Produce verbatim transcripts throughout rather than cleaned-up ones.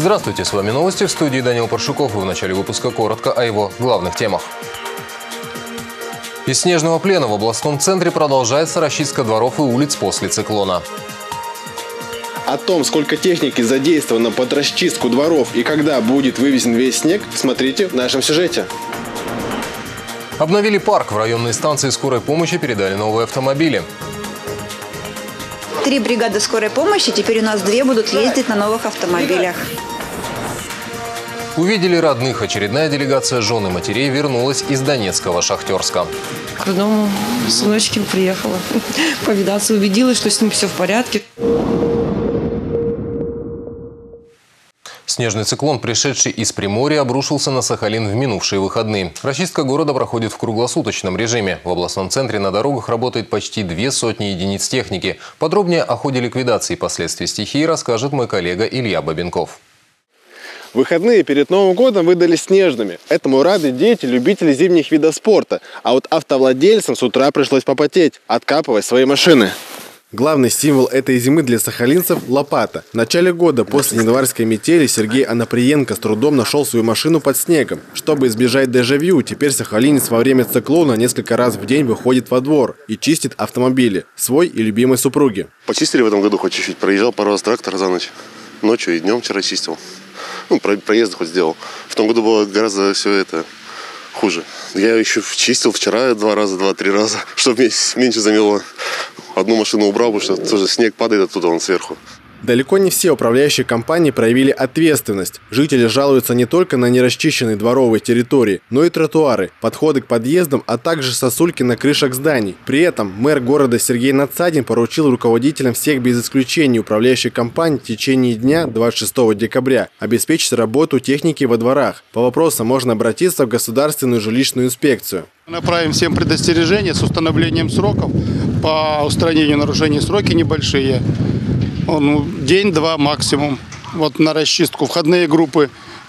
Здравствуйте, с вами новости, в студии Данил Паршуков, и в начале выпуска коротко о его главных темах. Из снежного плена в областном центре продолжается расчистка дворов и улиц после циклона. О том, сколько техники задействовано под расчистку дворов и когда будет вывезен весь снег, смотрите в нашем сюжете. Обновили парк. В районной станции скорой помощи передали новые автомобили. Три бригады скорой помощи, теперь у нас две будут ездить на новых автомобилях. Увидели родных. Очередная делегация жен и матерей вернулась из Донецкого Шахтерска. К родному сыночке приехала повидаться, убедилась, что с ним все в порядке. Снежный циклон, пришедший из Приморья, обрушился на Сахалин в минувшие выходные. Расчистка города проходит в круглосуточном режиме. В областном центре на дорогах работает почти две сотни единиц техники. Подробнее о ходе ликвидации последствий стихии расскажет мой коллега Илья Бабенков. Выходные перед Новым годом выдались снежными. Этому рады дети, любители зимних видов спорта. А вот автовладельцам с утра пришлось попотеть, откапывать свои машины. Главный символ этой зимы для сахалинцев – лопата. В начале года после январской метели Сергей Анаприенко с трудом нашел свою машину под снегом. Чтобы избежать дежавю, теперь сахалинец во время циклона несколько раз в день выходит во двор и чистит автомобили свой и любимой супруги. Почистили в этом году хоть чуть-чуть. Проезжал пару раз трактор за ночь. Ночью и днем вчера чистил. Ну, проезды хоть сделал. В том году было гораздо все это хуже. Я еще чистил вчера два раза, два-три раза, чтобы меньше замело. Одну машину убрал, потому что тоже снег падает оттуда, он сверху. Далеко не все управляющие компании проявили ответственность. Жители жалуются не только на нерасчищенные дворовые территории, но и тротуары, подходы к подъездам, а также сосульки на крышах зданий. При этом мэр города Сергей Надсадин поручил руководителям всех без исключения управляющих компаний в течение дня двадцать шестого декабря обеспечить работу техники во дворах. По вопросам можно обратиться в Государственную жилищную инспекцию. Направим всем предостережения с установлением сроков. По устранению нарушений сроки небольшие. Ну, день-два максимум. Вот на расчистку входные группы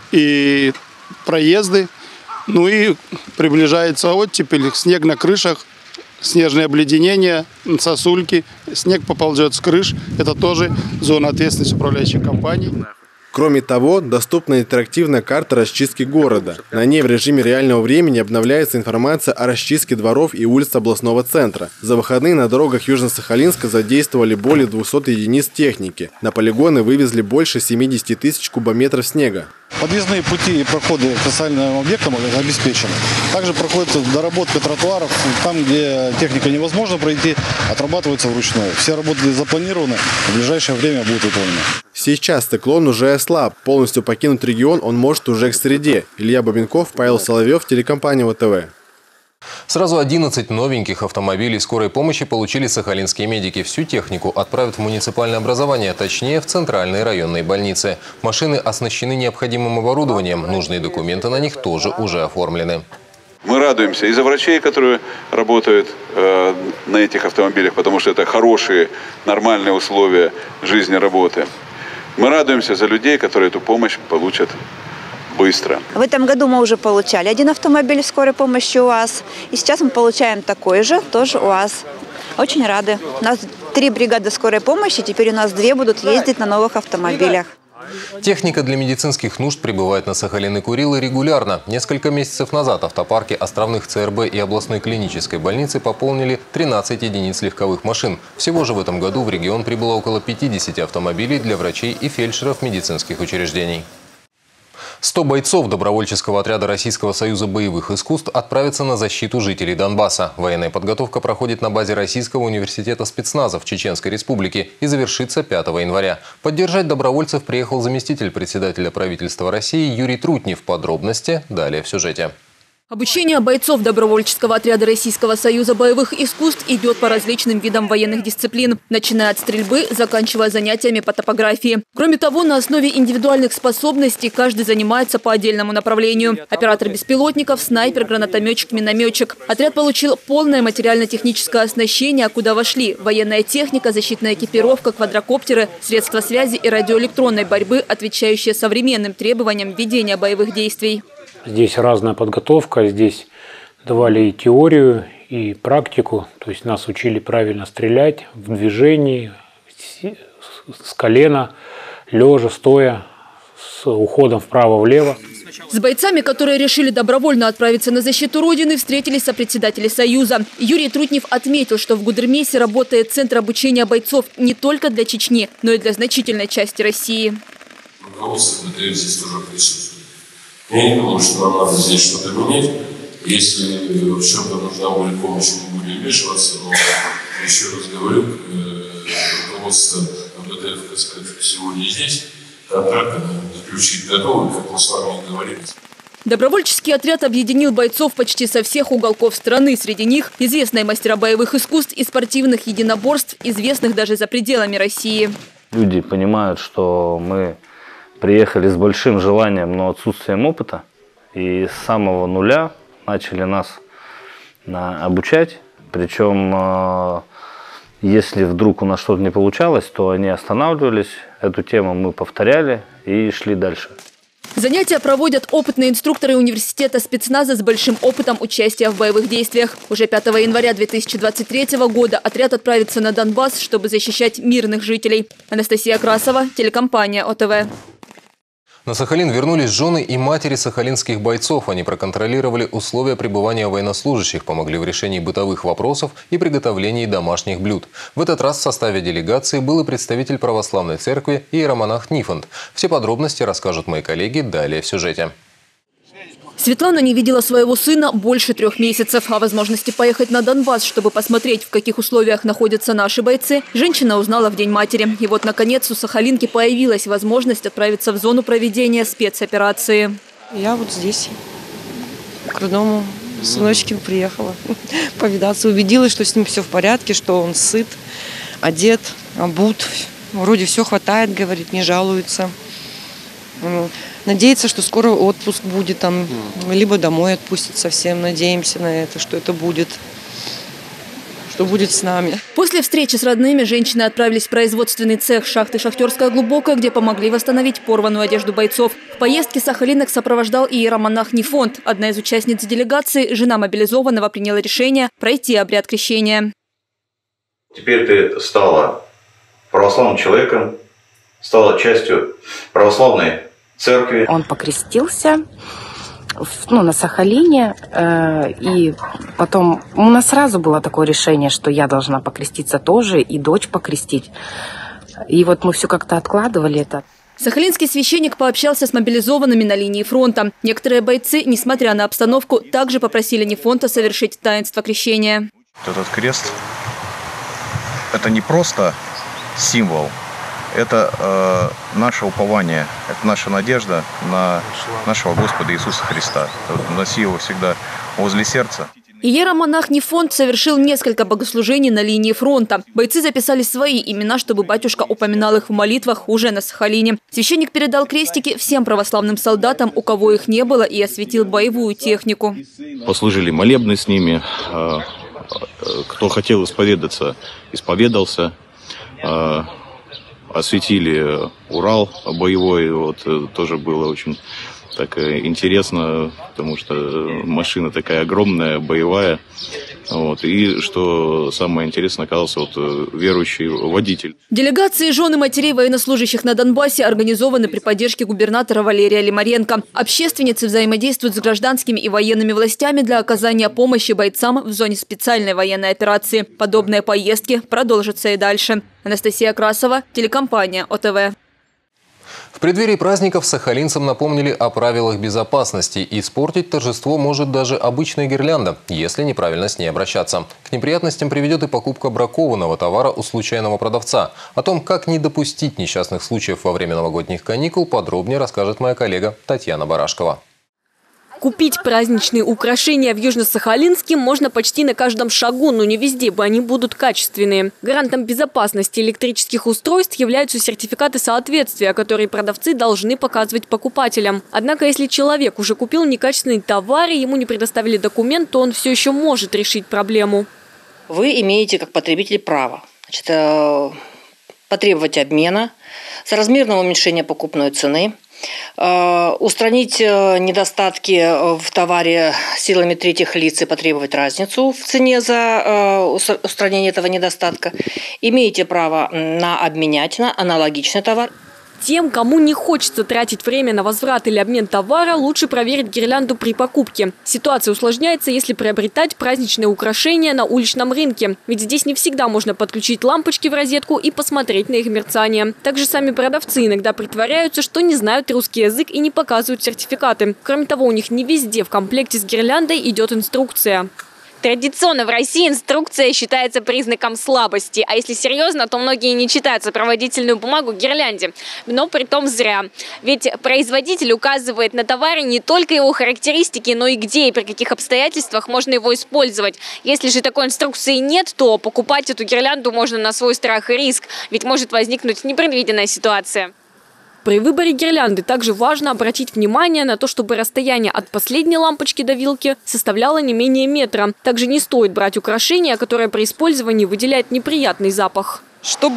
и проезды. Ну и приближается оттепель, снег на крышах, снежное обледенение, сосульки. Снег поползет с крыш. Это тоже зона ответственности управляющей компании. Кроме того, доступна интерактивная карта расчистки города. На ней в режиме реального времени обновляется информация о расчистке дворов и улиц областного центра. За выходные на дорогах Южно-Сахалинска задействовали более двухсот единиц техники. На полигоны вывезли больше семидесяти тысяч кубометров снега. Подъездные пути и проходы к социальным объектам обеспечены. Также проходит доработка тротуаров. Там, где техника невозможно пройти, отрабатывается вручную. Все работы запланированы, в ближайшее время будут выполнены. Сейчас циклон уже ослаб. Полностью покинуть регион он может уже к среде. Илья Бабенков, Павел Соловьев, телекомпания ВТВ. Сразу одиннадцать новеньких автомобилей скорой помощи получили сахалинские медики. Всю технику отправят в муниципальное образование, точнее в центральные районные больницы. Машины оснащены необходимым оборудованием. Нужные документы на них тоже уже оформлены. Мы радуемся и за врачей, которые работают э, на этих автомобилях, потому что это хорошие, нормальные условия жизни, работы. Мы радуемся за людей, которые эту помощь получат быстро. В этом году мы уже получали один автомобиль скорой помощи УАЗ. И сейчас мы получаем такой же, тоже УАЗ. Очень рады. У нас три бригады скорой помощи, теперь у нас две будут ездить на новых автомобилях. Техника для медицинских нужд прибывает на Сахалин и Курилы регулярно. Несколько месяцев назад автопарки островных ЦРБ и областной клинической больницы пополнили тринадцать единиц легковых машин. Всего же в этом году в регион прибыло около пятидесяти автомобилей для врачей и фельдшеров медицинских учреждений. сто бойцов добровольческого отряда Российского союза боевых искусств отправятся на защиту жителей Донбасса. Военная подготовка проходит на базе Российского университета спецназа в Чеченской Республике и завершится пятого января. Поддержать добровольцев приехал заместитель председателя правительства России Юрий Трутнев. Подробности далее в сюжете. Обучение бойцов добровольческого отряда Российского союза боевых искусств идет по различным видам военных дисциплин, начиная от стрельбы, заканчивая занятиями по топографии. Кроме того, на основе индивидуальных способностей каждый занимается по отдельному направлению. Оператор беспилотников, снайпер, гранатометчик, минометчик. Отряд получил полное материально-техническое оснащение, куда вошли военная техника, защитная экипировка, квадрокоптеры, средства связи и радиоэлектронной борьбы, отвечающие современным требованиям ведения боевых действий. Здесь разная подготовка, здесь давали и теорию, и практику. То есть нас учили правильно стрелять в движении, с колена, лежа, стоя, с уходом вправо-влево. С бойцами, которые решили добровольно отправиться на защиту Родины, встретились сопредседатели Союза. Юрий Трутнев отметил, что в Гудермесе работает центр обучения бойцов не только для Чечни, но и для значительной части России. Руководство БТР здесь тоже присутствует. Я не думаю, что нам надо здесь что-то менять. Если в чем-то нужна будет помощь, мы будем вмешиваться. Но еще раз говорю, руководство БТР сегодня здесь. Контракты заключить готовы, как мы с вами и договорились. Добровольческий отряд объединил бойцов почти со всех уголков страны. Среди них известные мастера боевых искусств и спортивных единоборств, известных даже за пределами России. Люди понимают, что мы приехали с большим желанием, но отсутствием опыта. И с самого нуля начали нас обучать. Причем, если вдруг у нас что-то не получалось, то они останавливались. Эту тему мы повторяли и шли дальше. Занятия проводят опытные инструкторы университета спецназа с большим опытом участия в боевых действиях. Уже пятого января две тысячи двадцать третьего года отряд отправится на Донбасс, чтобы защищать мирных жителей. Анастасия Красова, телекомпания О Тэ Вэ. На Сахалин вернулись жены и матери сахалинских бойцов. Они проконтролировали условия пребывания военнослужащих, помогли в решении бытовых вопросов и приготовлении домашних блюд. В этот раз в составе делегации был и представитель православной церкви иеромонах Нифонт. Все подробности расскажут мои коллеги далее в сюжете. Светлана не видела своего сына больше трех месяцев. О возможности поехать на Донбасс, чтобы посмотреть, в каких условиях находятся наши бойцы, женщина узнала в День матери. И вот, наконец, у сахалинки появилась возможность отправиться в зону проведения спецоперации. Я вот здесь, к родному сыночке приехала повидаться. Убедилась, что с ним все в порядке, что он сыт, одет, обут. Вроде все хватает, говорит, не жалуется. Надеется, что скоро отпуск будет, там, либо домой отпустят совсем. Надеемся на это, что это будет, что будет с нами. После встречи с родными женщины отправились в производственный цех шахты «Шахтерская глубокая», где помогли восстановить порванную одежду бойцов. В поездке сахалинок сопровождал и иеромонах Нифонт. Одна из участниц делегации, жена мобилизованного, приняла решение пройти обряд крещения. Теперь ты стала православным человеком, стала частью православной церкви. Он покрестился ну, на Сахалине, э, и потом у нас сразу было такое решение, что я должна покреститься тоже, и дочь покрестить. И вот мы все как-то откладывали это. Сахалинский священник пообщался с мобилизованными на линии фронта. Некоторые бойцы, несмотря на обстановку, также попросили Нифонта совершить таинство крещения. Этот крест – это не просто символ. Это э, наше упование, это наша надежда на нашего Господа Иисуса Христа. Носи его всегда возле сердца. Иеромонах Нифонт совершил несколько богослужений на линии фронта. Бойцы записали свои имена, чтобы батюшка упоминал их в молитвах уже на Сахалине. Священник передал крестики всем православным солдатам, у кого их не было, и осветил боевую технику. Послужили молебны с ними. Кто хотел исповедаться, исповедался. Осветили Урал боевой, вот, тоже было очень так интересно, потому что машина такая огромная, боевая. Вот, и что самое интересное, оказался вот верующий водитель. Делегации жены матерей военнослужащих на Донбассе организованы при поддержке губернатора Валерия Лимаренко. Общественницы взаимодействуют с гражданскими и военными властями для оказания помощи бойцам в зоне специальной военной операции. Подобные поездки продолжатся и дальше. Анастасия Красова, телекомпания О Тэ Вэ. В преддверии праздников сахалинцам напомнили о правилах безопасности. Испортить торжество может даже обычная гирлянда, если неправильно с ней обращаться. К неприятностям приведет и покупка бракованного товара у случайного продавца. О том, как не допустить несчастных случаев во время новогодних каникул, подробнее расскажет моя коллега Татьяна Барашкова. Купить праздничные украшения в Южно-Сахалинске можно почти на каждом шагу, но не везде бы они будут качественные. Гарантом безопасности электрических устройств являются сертификаты соответствия, которые продавцы должны показывать покупателям. Однако, если человек уже купил некачественный товар и ему не предоставили документ, то он все еще может решить проблему. Вы имеете как потребитель право значит, потребовать обмена, соразмерного уменьшения покупной цены, устранить недостатки в товаре силами третьих лиц и потребовать разницу в цене за устранение этого недостатка. Имеете право на обменять на аналогичный товар. Тем, кому не хочется тратить время на возврат или обмен товара, лучше проверить гирлянду при покупке. Ситуация усложняется, если приобретать праздничные украшения на уличном рынке. Ведь здесь не всегда можно подключить лампочки в розетку и посмотреть на их мерцание. Также сами продавцы иногда притворяются, что не знают русский язык и не показывают сертификаты. Кроме того, у них не везде в комплекте с гирляндой идет инструкция. Традиционно в России инструкция считается признаком слабости. А если серьезно, то многие не читают сопроводительную бумагу к гирлянде. Но притом зря. Ведь производитель указывает на товаре не только его характеристики, но и где и при каких обстоятельствах можно его использовать. Если же такой инструкции нет, то покупать эту гирлянду можно на свой страх и риск. Ведь может возникнуть непредвиденная ситуация. При выборе гирлянды также важно обратить внимание на то, чтобы расстояние от последней лампочки до вилки составляло не менее метра. Также не стоит брать украшения, которые при использовании выделяют неприятный запах.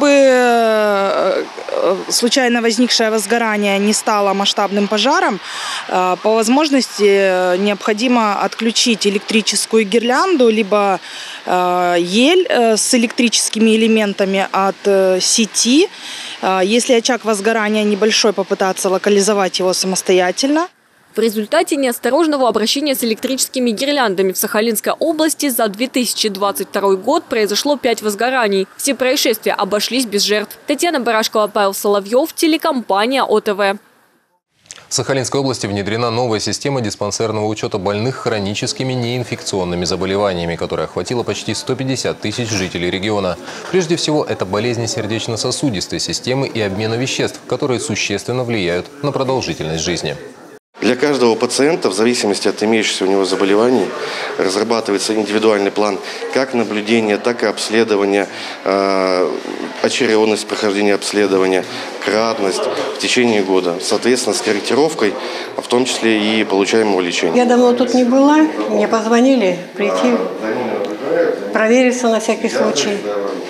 Чтобы случайно возникшее возгорание не стало масштабным пожаром, по возможности необходимо отключить электрическую гирлянду, либо ель с электрическими элементами от сети. Если очаг возгорания небольшой, попытаться локализовать его самостоятельно. В результате неосторожного обращения с электрическими гирляндами в Сахалинской области за две тысячи двадцать второй год произошло пять возгораний. Все происшествия обошлись без жертв. Татьяна Барашкова, Павел Соловьев, телекомпания О Т В. В Сахалинской области внедрена новая система диспансерного учета больных хроническими неинфекционными заболеваниями, которая охватила почти сто пятьдесят тысяч жителей региона. Прежде всего, это болезни сердечно-сосудистой системы и обмена веществ, которые существенно влияют на продолжительность жизни. Для каждого пациента, в зависимости от имеющихся у него заболеваний, разрабатывается индивидуальный план как наблюдения, так и обследования, э, очередность прохождения обследования, кратность в течение года. Соответственно, с корректировкой, в том числе и получаемого лечения. Я давно тут не была, мне позвонили прийти, провериться на всякий случай.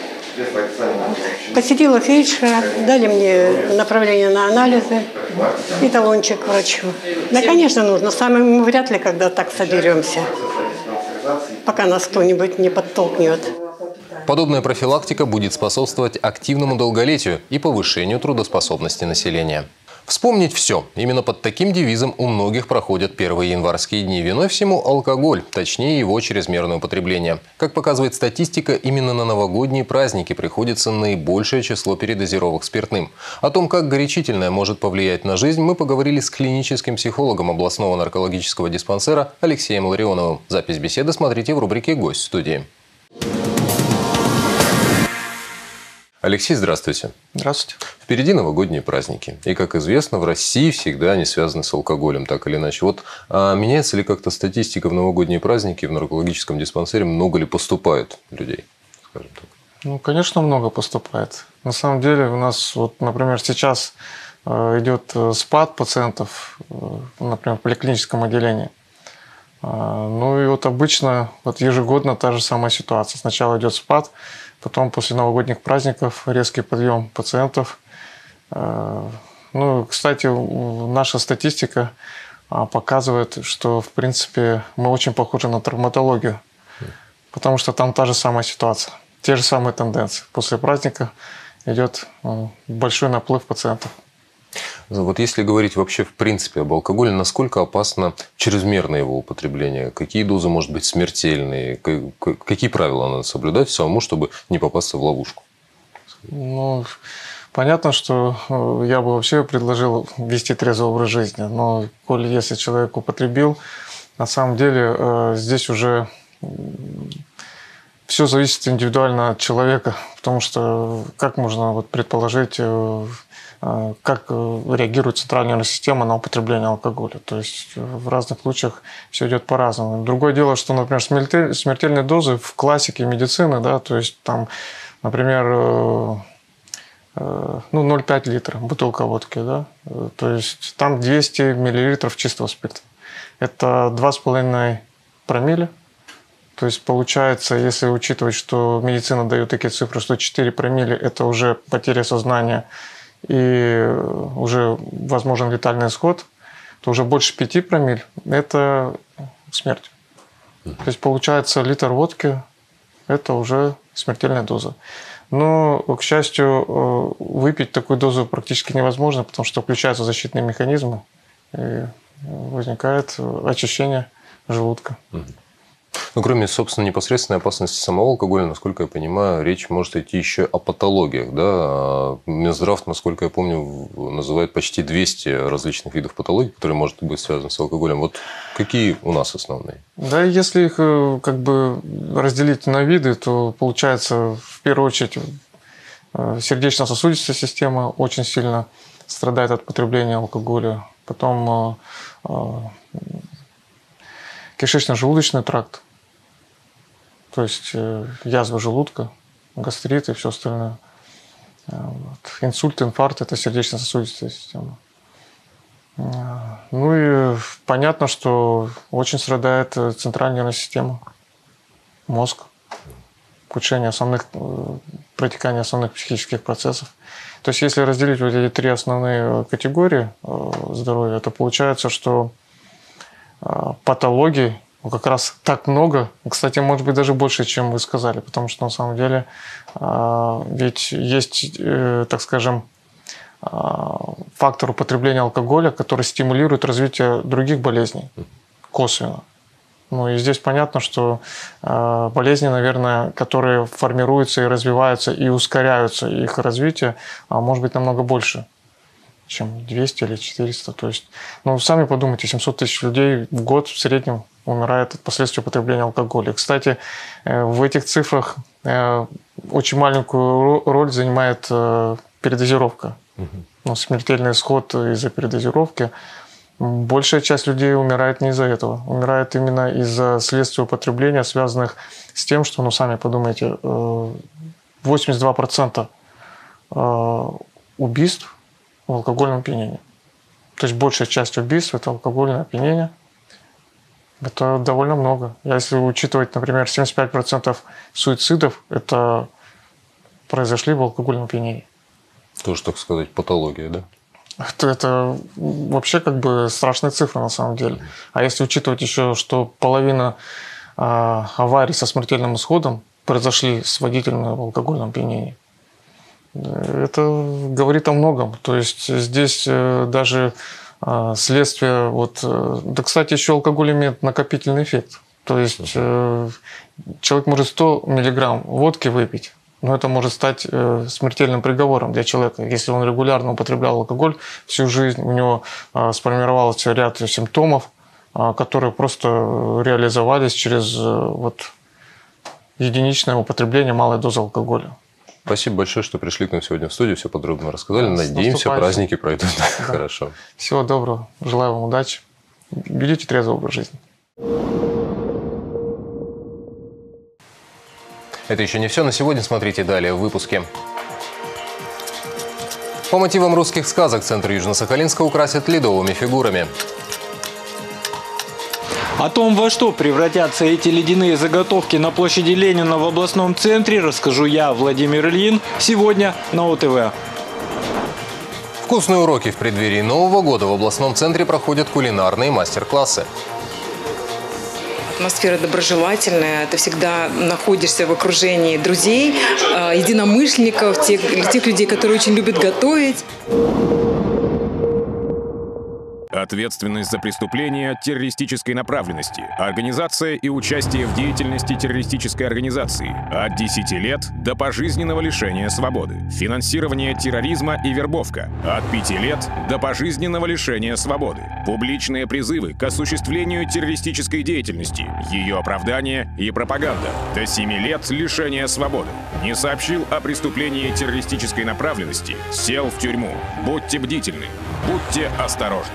Посетила фельдшера, дали мне направление на анализы и талончик к врачу. Да, конечно, нужно. Сами мы вряд ли когда так соберемся, пока нас кто-нибудь не подтолкнет. Подобная профилактика будет способствовать активному долголетию и повышению трудоспособности населения. Вспомнить все. Именно под таким девизом у многих проходят первые январские дни. Виной всему алкоголь, точнее его чрезмерное употребление. Как показывает статистика, именно на новогодние праздники приходится наибольшее число передозировок спиртным. О том, как горячительное может повлиять на жизнь, мы поговорили с клиническим психологом областного наркологического диспансера Алексеем Ларионовым. Запись беседы смотрите в рубрике «Гость» в студии. Алексей, здравствуйте. Здравствуйте. Впереди новогодние праздники. И, как известно, в России всегда они связаны с алкоголем, так или иначе. Вот а меняется ли как-то статистика в новогодние праздники в наркологическом диспансере? Много ли поступает людей, скажем так? Ну, конечно, много поступает. На самом деле у нас, вот, например, сейчас идет спад пациентов, например, в поликлиническом отделении. Ну и вот обычно вот ежегодно та же самая ситуация. Сначала идет спад, потом после новогодних праздников резкий подъем пациентов. Ну, кстати, наша статистика показывает, что, в принципе, мы очень похожи на травматологию, потому что там та же самая ситуация, те же самые тенденции. После праздника идет большой наплыв пациентов. Вот если говорить вообще в принципе об алкоголе, насколько опасно чрезмерное его употребление? Какие дозы, может быть, смертельные? Какие правила надо соблюдать самому, чтобы не попасться в ловушку? Ну, понятно, что я бы вообще предложил вести трезвый образ жизни. Но, коль если человек употребил, на самом деле здесь уже все зависит индивидуально от человека. Потому что как можно вот предположить, как реагирует центральная нервная система на употребление алкоголя. То есть в разных случаях все идет по-разному. Другое дело, что, например, смертельные дозы в классике медицины, да, то есть там, например, ну, ноль целых пять десятых литра бутылка водки, да, то есть там двести миллилитров чистого спирта. Это два с половиной промилле. То есть получается, если учитывать, что медицина дает такие цифры, что четыре промилле – это уже потеря сознания, и уже возможен летальный исход, то уже больше пяти промилле – это смерть. То есть получается литр водки – это уже смертельная доза. Но, к счастью, выпить такую дозу практически невозможно, потому что включаются защитные механизмы, и возникает очищение желудка. Ну, кроме, собственно, непосредственной опасности самого алкоголя, насколько я понимаю, речь может идти еще о патологиях. Да? Минздрав, насколько я помню, называет почти двести различных видов патологий, которые может быть связаны с алкоголем. Вот какие у нас основные? Да, если их как бы разделить на виды, то получается, в первую очередь, сердечно-сосудистая система очень сильно страдает от потребления алкоголя. Потом кишечно-желудочный тракт, то есть язва желудка, гастрит и все остальное. Вот. Инсульт, инфаркт – это сердечно-сосудистая система. Ну и понятно, что очень страдает центральная нервная система, мозг, ухудшение основных, протекания основных психических процессов. То есть если разделить вот эти три основные категории здоровья, то получается, что патологий как раз так много, кстати, может быть, даже больше, чем вы сказали, потому что на самом деле ведь есть, так скажем, фактор употребления алкоголя, который стимулирует развитие других болезней косвенно. Ну и здесь понятно, что болезни, наверное, которые формируются и развиваются, и ускоряются их развитие, может быть намного больше, чем двести или четыреста. То есть, ну, сами подумайте, семьсот тысяч людей в год в среднем умирает от последствий употребления алкоголя. Кстати, в этих цифрах очень маленькую роль занимает передозировка. Ну, смертельный исход из-за передозировки. Большая часть людей умирает не из-за этого. Умирает именно из-за следствия употребления, связанных с тем, что, ну, сами подумайте, восемьдесят два процента убийств в алкогольном опьянении. То есть большая часть убийств – это алкогольное опьянение. Это довольно много. Если учитывать, например, семьдесят пять процентов суицидов, это произошли в алкогольном опьянении. Тоже, так сказать, патология, да? Это, это вообще как бы страшные цифры на самом деле. А если учитывать еще, что половина э, аварий со смертельным исходом произошли с водителем в алкогольном опьянении, это говорит о многом. То есть здесь э, даже э, следствие... Вот, э, да, кстати, еще алкоголь имеет накопительный эффект. То есть э, человек может сто миллиграмм водки выпить, но это может стать э, смертельным приговором для человека. Если он регулярно употреблял алкоголь всю жизнь, у него э, сформировался ряд симптомов, э, которые просто реализовались через э, вот, единичное употребление малой дозы алкоголя. Спасибо большое, что пришли к нам сегодня в студию, все подробно рассказали. Надеемся, праздники пройдут да. хорошо. Всего доброго, желаю вам удачи. Ведите трезвый образ жизни. Это еще не все. На сегодня смотрите далее в выпуске. По мотивам русских сказок центр Южно-Сахалинска украсят ледовыми фигурами. О том, во что превратятся эти ледяные заготовки на площади Ленина в областном центре, расскажу я, Владимир Ильин, сегодня на О Тэ Вэ. Вкусные уроки в преддверии Нового года в областном центре проходят кулинарные мастер-классы. Атмосфера доброжелательная, ты всегда находишься в окружении друзей, единомышленников, тех, тех людей, которые очень любят готовить. Ответственность за преступления террористической направленности, организация и участие в деятельности террористической организации от десяти лет до пожизненного лишения свободы, финансирование терроризма и вербовка от пяти лет до пожизненного лишения свободы, публичные призывы к осуществлению террористической деятельности, ее оправдание и пропаганда до семи лет лишения свободы. Не сообщил о преступлении террористической направленности, сел в тюрьму. Будьте бдительны, будьте осторожны.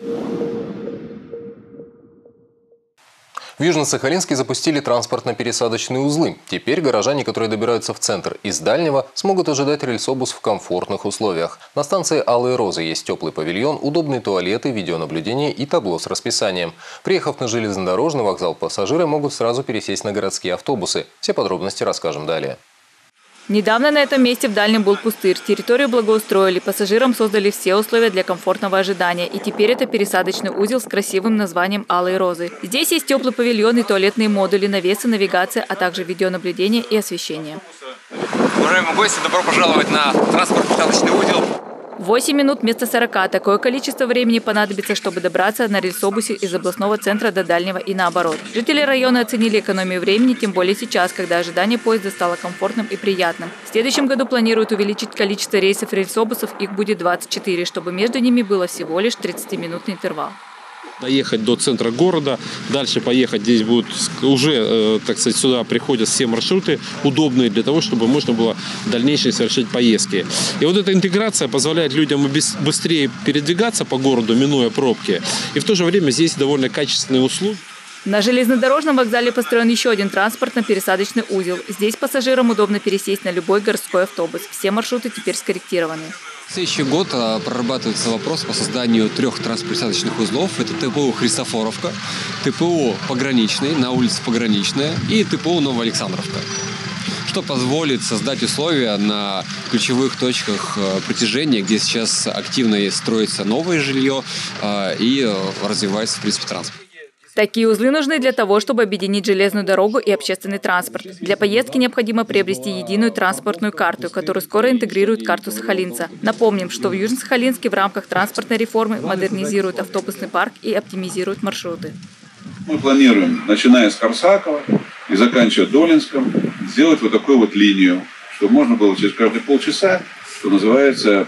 В Южно-Сахалинске запустили транспортно-пересадочные узлы. Теперь горожане, которые добираются в центр из дальнего, смогут ожидать рельсобус в комфортных условиях. На станции «Алые розы» есть теплый павильон, удобные туалеты, видеонаблюдение и табло с расписанием. Приехав на железнодорожный вокзал, пассажиры могут сразу пересесть на городские автобусы. Все подробности расскажем далее. Недавно на этом месте в Дальнем был пустырь. Территорию благоустроили, пассажирам создали все условия для комфортного ожидания. И теперь это пересадочный узел с красивым названием «Алые розы». Здесь есть теплый павильон и туалетные модули, навесы, навигация, а также видеонаблюдение и освещение. Уважаемые гости, добро пожаловать на транспортно-посадочный узел. восемь минут вместо сорока. Такое количество времени понадобится, чтобы добраться на рельсобусе из областного центра до дальнего и наоборот. Жители района оценили экономию времени, тем более сейчас, когда ожидание поезда стало комфортным и приятным. В следующем году планируют увеличить количество рейсов рельсобусов, их будет двадцать четыре, чтобы между ними было всего лишь тридцатиминутный интервал. Доехать до центра города, дальше поехать. Здесь будут уже, э, так сказать, сюда приходят все маршруты, удобные для того, чтобы можно было дальнейшие совершать поездки. И вот эта интеграция позволяет людям быстрее передвигаться по городу, минуя пробки. И в то же время здесь довольно качественные услуги. На железнодорожном вокзале построен еще один транспортно-пересадочный узел. Здесь пассажирам удобно пересесть на любой городской автобус. Все маршруты теперь скорректированы. В следующий год прорабатывается вопрос по созданию трех транспортно-пересадочных узлов. Это ТПО Христофоровка, ТПО Пограничный, на улице Пограничная, и ТПО Новоалександровка, что позволит создать условия на ключевых точках притяжения, где сейчас активно строится новое жилье и развивается, в принципе, транспорт. Такие узлы нужны для того, чтобы объединить железную дорогу и общественный транспорт. Для поездки необходимо приобрести единую транспортную карту, которую скоро интегрируют в карту сахалинца. Напомним, что в Южно-Сахалинске в рамках транспортной реформы модернизируют автобусный парк и оптимизируют маршруты. Мы планируем, начиная с Корсакова и заканчивая Долинском, сделать вот такую вот линию, чтобы можно было через каждые полчаса, что называется,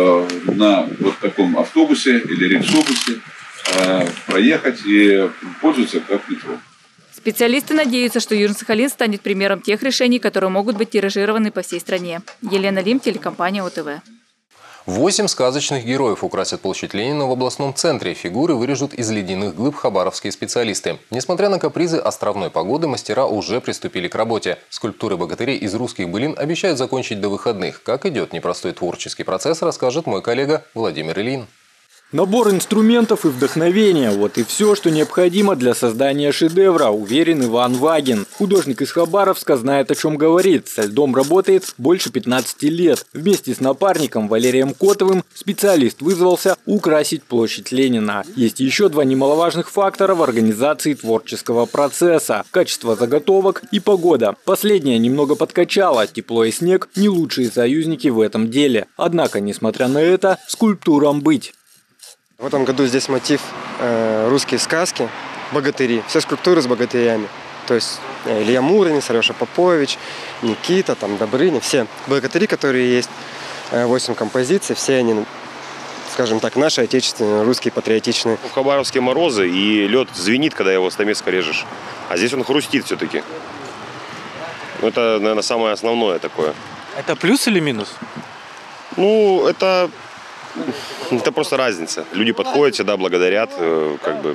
на вот таком автобусе или рельсобусе проехать и пользоваться как метро. Специалисты надеются, что Южно-Сахалин станет примером тех решений, которые могут быть тиражированы по всей стране. Елена Лим, телекомпания ОТВ. Восемь сказочных героев украсят площадь Ленина в областном центре. Фигуры вырежут из ледяных глыб хабаровские специалисты. Несмотря на капризы островной погоды, мастера уже приступили к работе. Скульптуры богатырей из русских былин обещают закончить до выходных. Как идет непростой творческий процесс, расскажет мой коллега Владимир Ильин. Набор инструментов и вдохновения – вот и все, что необходимо для создания шедевра, уверен Иван Вагин. Художник из Хабаровска знает, о чем говорит. Со льдом работает больше пятнадцати лет. Вместе с напарником Валерием Котовым специалист вызвался украсить площадь Ленина. Есть еще два немаловажных фактора в организации творческого процесса – качество заготовок и погода. Последняя немного подкачала, тепло и снег – не лучшие союзники в этом деле. Однако, несмотря на это, скульптурам быть. В этом году здесь мотив э, русские сказки, богатыри, все скульптуры с богатырями. То есть э, Илья Муромец, Алеша Попович, Никита, там, Добрыня, все богатыри, которые есть, э, восемь композиций, все они, скажем так, наши отечественные, русские, патриотичные. В Хабаровске морозы, и лед звенит, когда его стамеской режешь. А здесь он хрустит все-таки. Это, наверное, самое основное такое. Это плюс или минус? Ну, это... Это просто разница. Люди подходят, всегда благодарят, как бы,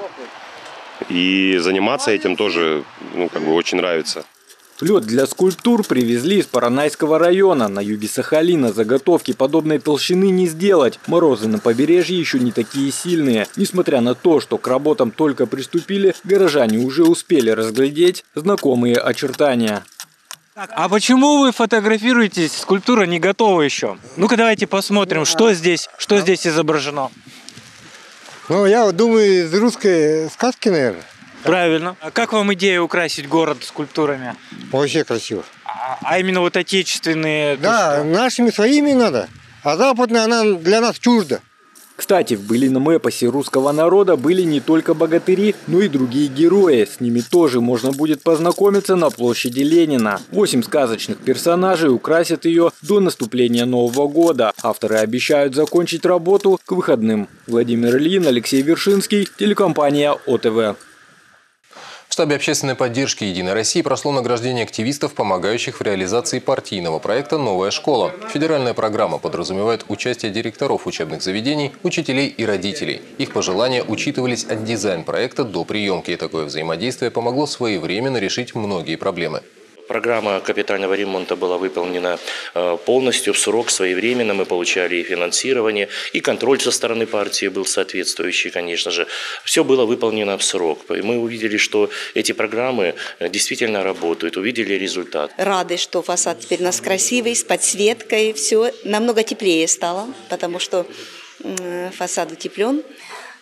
и заниматься этим тоже, ну, как бы, очень нравится. Лед для скульптур привезли из Поронайского района. На юге Сахалина заготовки подобной толщины не сделать. Морозы на побережье еще не такие сильные. Несмотря на то, что к работам только приступили, горожане уже успели разглядеть знакомые очертания. А почему вы фотографируетесь? Скульптура не готова еще. Ну-ка давайте посмотрим, что здесь, что здесь изображено. Ну, я думаю, из русской сказки, наверное. Правильно. А как вам идея украсить город скульптурами? Вообще красиво. А, а именно вот отечественные? Да, нашими своими надо. А западная, она для нас чужда. Кстати, в былинном эпосе русского народа были не только богатыри, но и другие герои. С ними тоже можно будет познакомиться на площади Ленина. Восемь сказочных персонажей украсят ее до наступления Нового года. Авторы обещают закончить работу к выходным. Владимир Ильин, Алексей Вершинский, телекомпания ОТВ. В штабе общественной поддержки «Единой России» прошло награждение активистов, помогающих в реализации партийного проекта «Новая школа». Федеральная программа подразумевает участие директоров учебных заведений, учителей и родителей. Их пожелания учитывались от дизайн-проекта до приемки. И такое взаимодействие помогло своевременно решить многие проблемы. Программа капитального ремонта была выполнена полностью в срок, своевременно. Мы получали и финансирование, и контроль со стороны партии был соответствующий, конечно же. Все было выполнено в срок. Мы увидели, что эти программы действительно работают, увидели результат. Рады, что фасад теперь у нас красивый, с подсветкой. Все намного теплее стало, потому что фасад утеплен.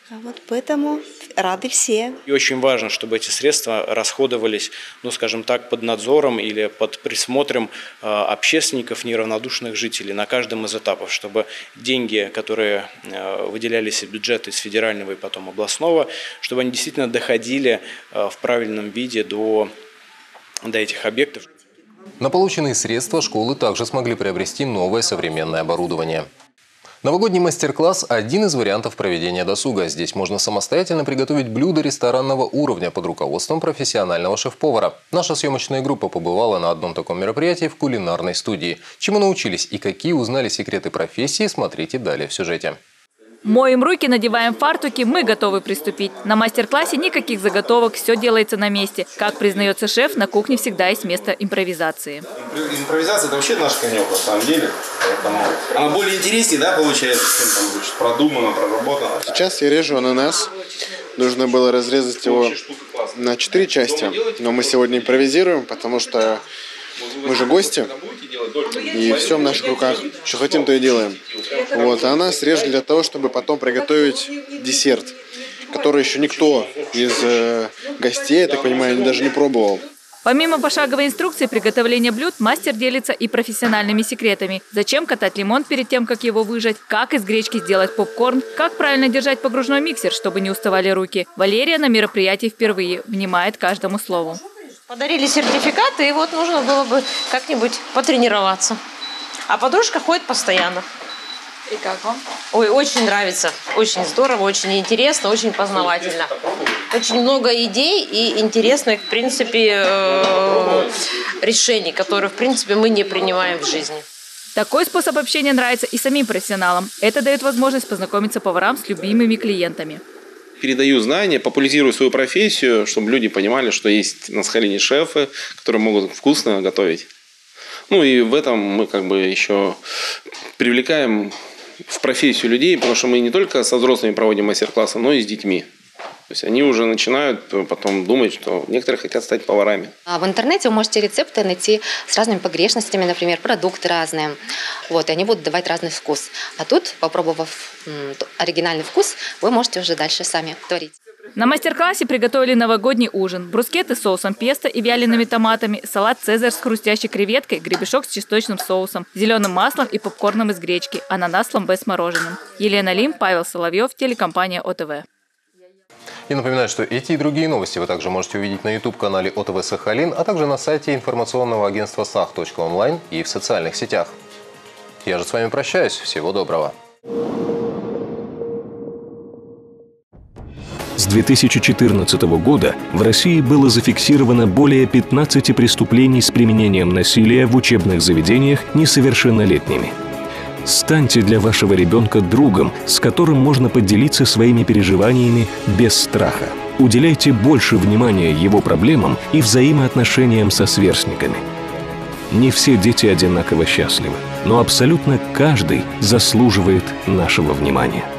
Вот поэтому рады все. И очень важно, чтобы эти средства расходовались, ну, скажем так, под надзором или под присмотром э, общественников, неравнодушных жителей на каждом из этапов, чтобы деньги, которые э, выделялись из бюджета, из федерального и потом областного, чтобы они действительно доходили э, в правильном виде до, до этих объектов. На полученные средства школы также смогли приобрести новое современное оборудование. Новогодний мастер-класс – один из вариантов проведения досуга. Здесь можно самостоятельно приготовить блюда ресторанного уровня под руководством профессионального шеф-повара. Наша съемочная группа побывала на одном таком мероприятии в кулинарной студии. Чему научились и какие узнали секреты профессии, смотрите далее в сюжете. Моем руки, надеваем фартуки, мы готовы приступить. На мастер-классе никаких заготовок, все делается на месте. Как признается шеф, на кухне всегда есть место импровизации. Импровизация – это вообще наш конек, на самом деле. Поэтому она более интереснее, да, получается, чем там больше продумано, проработано. Сейчас я режу ананас. Нужно было разрезать его на четыре части. Но мы сегодня импровизируем, потому что мы же гости, и все в наших руках. Что хотим, то и делаем. Вот, а она срежет для того, чтобы потом приготовить десерт, который еще никто из э, гостей, я так понимаю, даже не пробовал. Помимо пошаговой инструкции приготовления блюд, мастер делится и профессиональными секретами. Зачем катать лимон перед тем, как его выжать, как из гречки сделать попкорн, как правильно держать погружной миксер, чтобы не уставали руки. Валерия на мероприятии впервые, внимает каждому слову. Подарили сертификаты, и вот нужно было бы как-нибудь потренироваться. А подружка ходит постоянно. И как вам? Ой, очень нравится. Очень здорово, очень интересно, очень познавательно. Очень много идей и интересных, в принципе, решений, которые, в принципе, мы не принимаем в жизни. Такой способ общения нравится и самим профессионалам. Это дает возможность познакомиться поварам с любимыми клиентами. Передаю знания, популяризирую свою профессию, чтобы люди понимали, что есть на Сахалине шефы, которые могут вкусно готовить. Ну и в этом мы как бы еще привлекаем в профессию людей, потому что мы не только со взрослыми проводим мастер-классы, но и с детьми. То есть они уже начинают потом думать, что некоторые хотят стать поварами. В интернете вы можете рецепты найти с разными погрешностями, например, продукты разные. Вот, и они будут давать разный вкус. А тут, попробовав оригинальный вкус, вы можете уже дальше сами творить. На мастер-классе приготовили новогодний ужин. Брускеты с соусом песто и вялеными томатами, салат «Цезарь» с хрустящей креветкой, гребешок с чесночным соусом, зеленым маслом и попкорном из гречки, ананас ламбе с мороженым. Елена Лим, Павел Соловьев, телекомпания ОТВ. И напоминаю, что эти и другие новости вы также можете увидеть на ютуб-канале ОТВ Сахалин, а также на сайте информационного агентства сах точка онлайн и в социальных сетях. Я же с вами прощаюсь. Всего доброго. С две тысячи четырнадцатого года в России было зафиксировано более пятнадцати преступлений с применением насилия в учебных заведениях несовершеннолетними. Станьте для вашего ребенка другом, с которым можно поделиться своими переживаниями без страха. Уделяйте больше внимания его проблемам и взаимоотношениям со сверстниками. Не все дети одинаково счастливы, но абсолютно каждый заслуживает нашего внимания.